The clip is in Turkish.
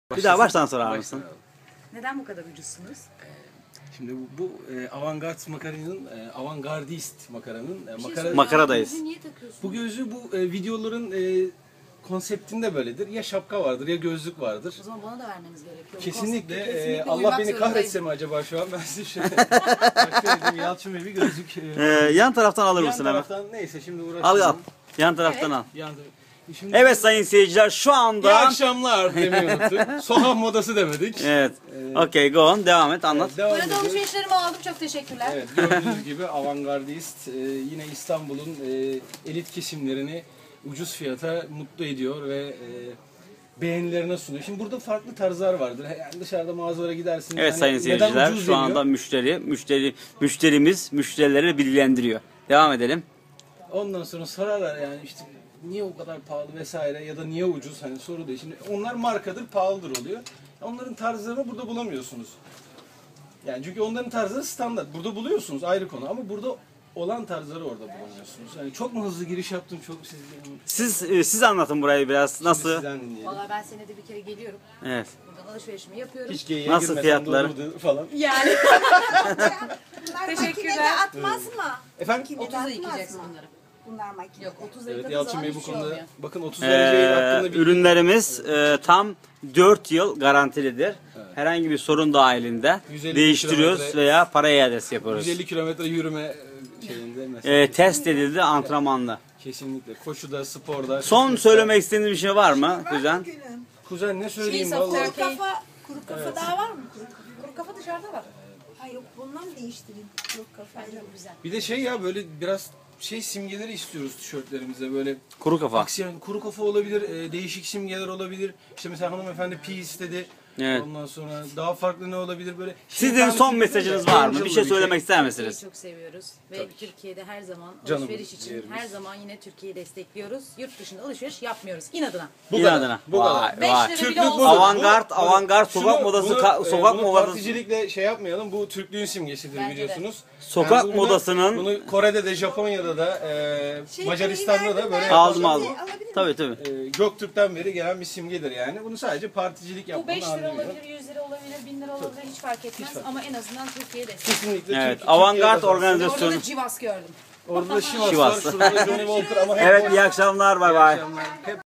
Bir daha baştan sorar mısın? Neden bu kadar ucuzsunuz? Şimdi bu avantgard makaranın, avantgardist makaranın Makaradayız. Niye takıyorsunuz? bu gözlüğü bu videoların konseptinde böyledir. Ya şapka vardır ya gözlük vardır. O zaman bana da vermeniz gerekiyor. Kesinlikle, Allah beni kahretsin mi acaba şu an ben size şöyle dedim, Yalçın Bey bir gözlük. Yan taraftan alır Yan mısın hemen? taraftan neyse şimdi Al uğraşmayalım. al. Yan taraftan al. Şimdi, Evet sayın seyirciler şu İyi anda... akşamlar demeyi unuttuk. Sokak modası demedik. Evet. Okey go on. Devam et anlat. Devam Burada ediyoruz. alışverişlerimi aldım. Çok teşekkürler. Evet, gördüğünüz gibi avantgardist yine İstanbul'un elit kesimlerini ucuz fiyata mutlu ediyor ve beğenilerine sunuyor. Şimdi burada farklı tarzlar vardır. Yani dışarıda mağazalara gidersiniz. Evet hani sayın neden seyirciler ucuz şu anda deniyor? müşterimiz müşterileri bilgilendiriyor. Devam edelim. Ondan sonra sorarlar yani işte niye o kadar pahalı vesaire ya da niye ucuz hani soru değil. Şimdi onlar markadır, pahalıdır oluyor. Onların tarzlarını burada bulamıyorsunuz. Yani çünkü onların tarzları standart. Burada buluyorsunuz ayrı konu ama burada olan tarzları orada bulamıyorsunuz. Yani çok mu hızlı giriş yaptım çok Siz anlatın burayı biraz. Nasıl? Sizden dinleyelim. Valla ben senede bir kere geliyorum. Evet. Buradan alışverişimi yapıyorum. Hiç geyiğe Nasıl girmesen fiyatları? doğrudur falan. Yani. Bunlar Teşekkürler. makinede atmaz mı? Efendim? 30'a atmaz yıkayacaksın mı? bunları. Bunlar makinede. Yok 30'a Evet yıkadığı Yalçın zaman Bey bu hiçbir şey konuda olmuyor. bakın 30 derece hakkında bir Ürünlerimiz tam 4 yıl garantilidir. Herhangi bir sorun dahilinde 150 değiştiriyoruz kilometre- veya para iadesi yapıyoruz. 150 kilometre yürüme şeyinde mesela. Test edildi antrenmanda. Kesinlikle. Koşuda, sporda. Son söylemek istediğiniz bir şey var mı Kuzen? Günüm. Kuzen ne söyleyeyim Cheese of vallahi. Turkey. Kuru kafa daha var mı? Kuru kafa dışarıda var. Hayır yok bundan mı değiştireyim? Yok kafa. Bence bu güzel. Bir de şey ya böyle biraz simgeleri istiyoruz tişörtlerimize böyle. Kuru kafa. Aksiyon, kuru kafa olabilir, değişik simgeler olabilir. İşte mesela hanımefendi P istedi. Evet. Ondan sonra daha farklı ne olabilir böyle. Sizin son mesajınız var mı? Bir şey söylemek ister Türkiye'yi misiniz? çok seviyoruz ve Tabii ki. Türkiye'de her zaman Canım alışveriş için yerimiz. her zaman yine Türkiye'yi destekliyoruz. Yurt dışında alışveriş yapmıyoruz. İnadına. Bu İnadına. kadar. Bu kadar. Vay, 5 vay. lira Türklük bile budur. olsa. Avantgard sokak modası, sokak bunu modası. particilikle şey yapmayalım. Bu Türklüğün simgesidir Bence de. biliyorsunuz. Sokak bunu- modasının- Bunu Kore'de de, Japonya'da da, Macaristan'da da böyle Aldım yaparlar. aldım. Tabii tabii. Göktürk'ten beri gelen bir simgedir yani. Bunu sadece particilik Bu yapmanın 5 lira anlamı. olabilir, 100 lira olabilir, 1000 lira olabilir hiç fark etmez ama en azından Türkiye'yi destekliyoruz. Kesinlikle Evet, Türkiye avantgard kazansın. organizasyon. Orada da Civas gördüm. Orada da Şivas var, Şivas. şurada da Johnny Walker ama hep Evet iyi akşamlar bay bay. akşamlar. Hep